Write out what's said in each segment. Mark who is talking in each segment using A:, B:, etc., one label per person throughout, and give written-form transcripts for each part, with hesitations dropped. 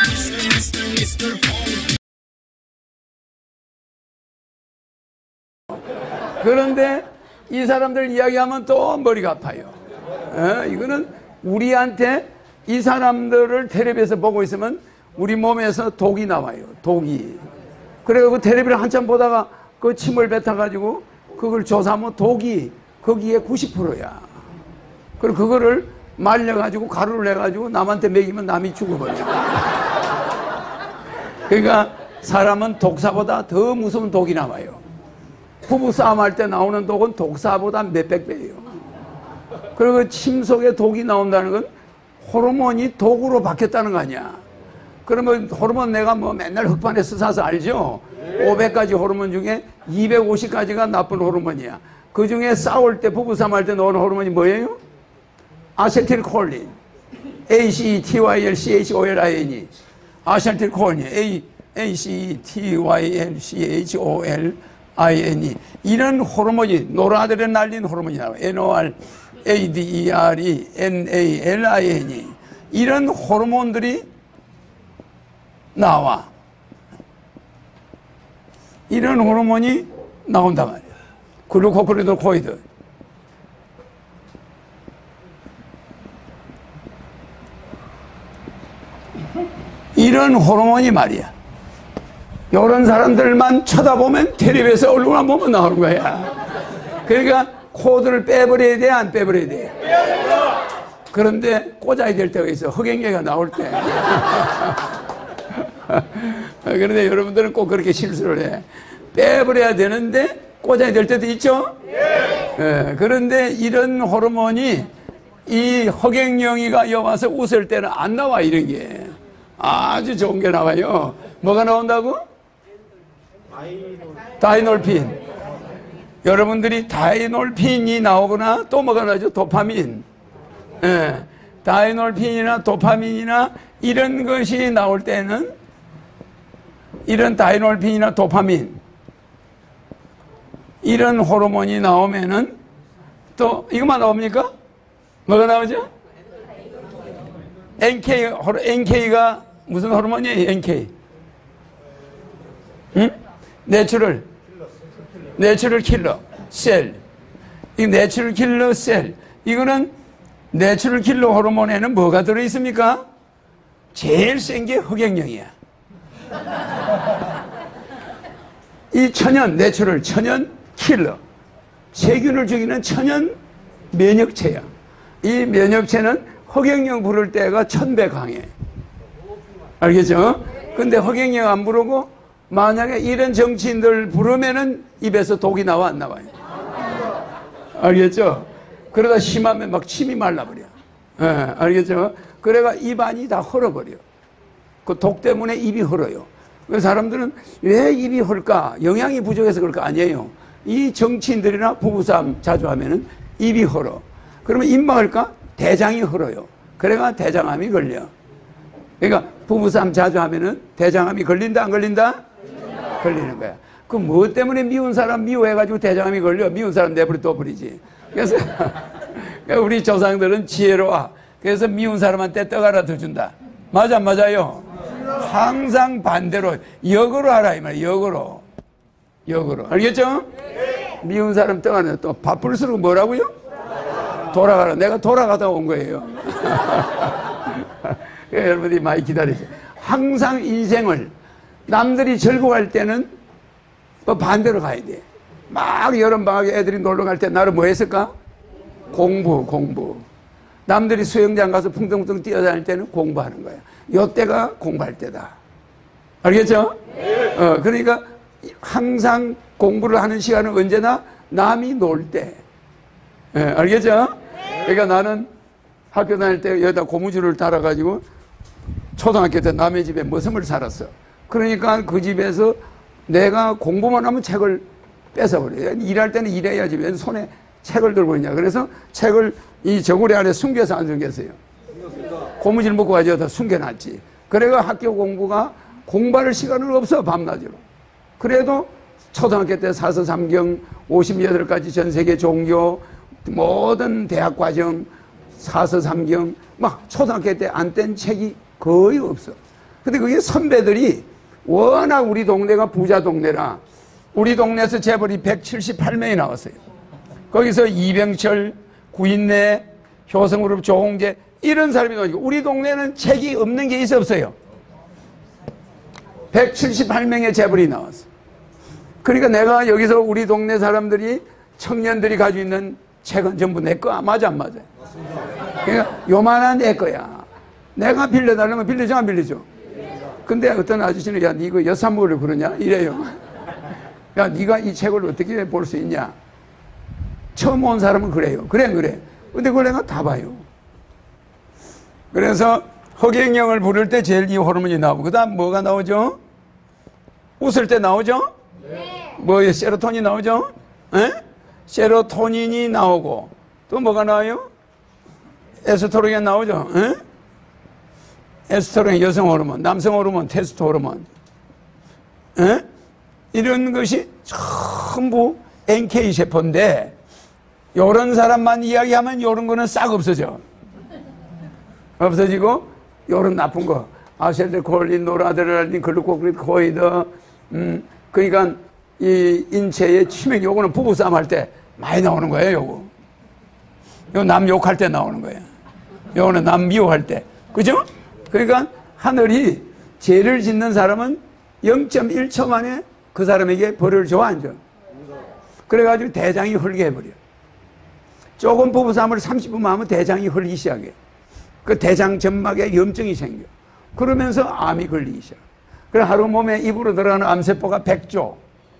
A: 그런데 이 사람들 이야기하면 또 머리가 아파요. 이거는 우리한테 이 사람들을 텔레비에서 보고 있으면 우리 몸에서 독이 나와요. 독이. 그래서 그 텔레비를 한참 보다가 그 침을 뱉어가지고 그걸 조사하면 독이 거기에 90%야. 그리고 그거를 말려가지고 가루를 내가지고 남한테 먹이면 남이 죽어버려. 그러니까 사람은 독사보다 더 무서운 독이 나와요. 부부싸움 할 때 나오는 독은 독사보다 몇백 배예요. 그리고 침 속에 독이 나온다는 건 호르몬이 독으로 바뀌었다는 거 아니야. 그러면 호르몬 내가 뭐 맨날 흑판에서 사서 알죠? 500가지 호르몬 중에 250가지가 나쁜 호르몬이야. 그 중에 싸울 때 부부싸움 할 때 나오는 호르몬이 뭐예요? 아세틸콜린, ACETYLCHOLINE, 아세틸콜린, ACETYLCHOLINE. 이런 호르몬이 노르아드레날린 호르몬이 나와요. NORADRENALINE. 이런 호르몬들이 나와. 이런 호르몬이 나온단 말이야. 글루코코리도코이드. 이런 호르몬이 말이야. 이런 사람들만 쳐다보면 텔레비에서 얼굴만 보면 나오는 거야. 그러니까 코드를 빼버려야 돼, 안 빼버려야 돼? 그런데 꽂아야 될 때가 있어. 흑행계가 나올 때. 그런데 여러분들은 꼭 그렇게 실수를 해. 빼버려야 되는데 꽂아야 될 때도 있죠? 그런데 이런 호르몬이 이 허경영이가 여와서 웃을 때는 안 나와. 이런 게 아주 좋은 게 나와요. 뭐가 나온다고? 다이놀핀. 여러분들이 다이놀핀이 나오거나 또 뭐가 나오죠? 도파민. 다이놀핀이나 도파민이나 이런 것이 나올 때는, 이런 다이놀핀이나 도파민 이런 호르몬이 나오면은 또 이것만 나옵니까? 뭐가 나오죠? NK가 무슨 호르몬이에요? NK. 응? 내추럴 킬러 셀. 이 내추럴 킬러 셀. 이거는 내추럴 킬러 호르몬에는 뭐가 들어 있습니까? 제일 센 게 흑행령이야. 이 천연 내추럴 천연 킬러, 세균을 죽이는 천연 면역체야. 이 면역체는 흑행령 부를 때가 1000배 강해. 알겠죠? 근데 흑행령 안 부르고 만약에 이런 정치인들 부르면은 입에서 독이 나와, 안 나와요? 알겠죠? 그러다 심하면 막 침이 말라버려. 알겠죠? 그래가 입안이 다 헐어버려. 그 독 때문에 입이 헐어요. 그래서 사람들은 왜 입이 헐까? 영양이 부족해서 그럴까? 아니에요. 이 정치인들이나 부부싸움 자주 하면은 입이 헐어. 그러면 입 막을까? 대장이 헐어요. 그래가 대장암이 걸려. 그러니까 부부싸움 자주 하면은 대장암이 걸린다, 안 걸린다? 걸리는 거야. 그 뭐 때문에 미운 사람 미워해가지고 대장암이 걸려? 미운 사람 내버려 둬버리지. 그래서 우리 조상들은 지혜로워. 그래서 미운 사람한테 떡 하나 더 준다. 맞아, 맞아요? 항상 반대로 역으로 하라 이 말이야. 역으로. 알겠죠? 미운 사람 떡 하나 또 바쁠수록 뭐라고요? 돌아가라. 내가 돌아가다 온 거예요. 여러분들이 많이 기다리세요. 항상 인생을 남들이 즐거워할 때는 뭐 반대로 가야 돼. 막 여름방학에 애들이 놀러 갈 때 나를 뭐 했을까? 공부. 남들이 수영장 가서 풍덩풍덩 뛰어다닐 때는 공부하는 거야. 요때가 공부할 때다. 알겠죠? 그러니까 항상 공부를 하는 시간은 언제나 남이 놀 때. 알겠죠? 그러니까 나는 학교 다닐 때 여기다 고무줄을 달아가지고 초등학교 때 남의 집에 머슴을 살았어. 그러니까 그 집에서 내가 공부만 하면 책을 뺏어버려요. 일할 때는 일해야지 왜 손에 책을 들고 있냐. 그래서 책을 이 저고리 안에 숨겨서 안 숨겼어요. 고무줄 묶고 가져다 숨겨놨지. 그래가 학교 공부가 공부할 시간은 없어, 밤낮으로. 그래도 초등학교 때 사서삼경 58가지 전세계 종교 모든 대학 과정 사서삼경 막 초등학교 때 안 뗀 책이 거의 없어. 근데 그게 선배들이 워낙 우리 동네가 부자 동네라 우리 동네에서 재벌이 178명이 나왔어요. 거기서 이병철, 구인내, 효성그룹 조홍재 이런 사람이 나오니까 우리 동네는 책이 없는 게 있어 없어요? 178명의 재벌이 나왔어. 그러니까 내가 여기서 우리 동네 사람들이 청년들이 가지고 있는 책은 전부 내 거야. 맞아 안 맞아? 그러니까 요만한 내 거야. 내가 빌려달라면 빌려줘 안 빌려줘? 근데 어떤 아저씨는 야 니 이거 여산물을 그러냐? 이래요. 야 니가 이 책을 어떻게 볼 수 있냐? 처음 온 사람은 그래요. 그래 근데 그걸 내가 다 봐요. 그래서 허경영을 부를 때 제일 이 호르몬이 나오고 그 다음 뭐가 나오죠? 웃을 때 나오죠? 네. 뭐 세로토닌 나오죠? 에? 세로토닌이 나오고 또 뭐가 나와요? 에스트로겐 나오죠? 에? 에스트로겐 여성 호르몬, 남성 호르몬, 테스토스테론 에? 이런 것이 전부 NK 세포인데 요런 사람만 이야기하면 요런 거는 싹 없어져. 없어지고 요런 나쁜 거 아세틸콜린, 노라드레날린, 글루코코이드 그러니까 이 인체의 치명 요거는 부부싸움 할 때 많이 나오는 거예요. 요거 남 욕할 때 나오는 거예요. 요거는 남 미워할 때 그죠? 그러니까 하늘이 죄를 짓는 사람은 0.1초 만에 그 사람에게 벌을 줘 안 줘? 그래가지고 대장이 헐게 해버려. 조금 부부싸움을 30분만 하면 대장이 헐기 시작해. 그 대장 점막에 염증이 생겨. 그러면서 암이 걸리기 시작. 그래 하루 몸에 입으로 들어가는 암세포가 100조.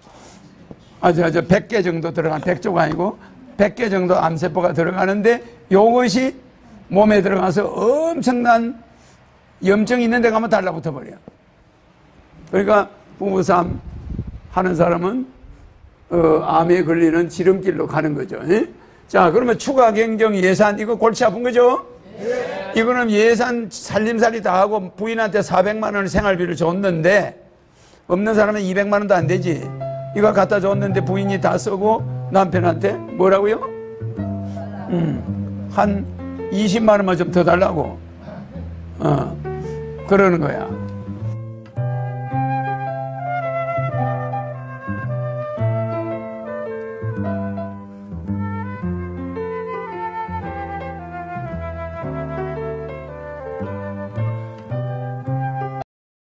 A: 100개 정도 들어간 100조가 아니고 100개 정도 암세포가 들어가는데 이것이 몸에 들어가서 엄청난 염증이 있는 데 가면 달라붙어 버려. 그러니까 부부싸움 하는 사람은 암에 걸리는 지름길로 가는 거죠. 에? 자, 그러면 추가 경정 예산 이거 골치 아픈 거죠? 네. 이거는 예산 살림살이 다 하고 부인한테 400만 원 생활비를 줬는데 없는 사람은 200만 원도 안 되지. 이거 갖다 줬는데 부인이 다 쓰고 남편한테 뭐라고요? 한 20만 원만 좀 더 달라고. 그러는 거야.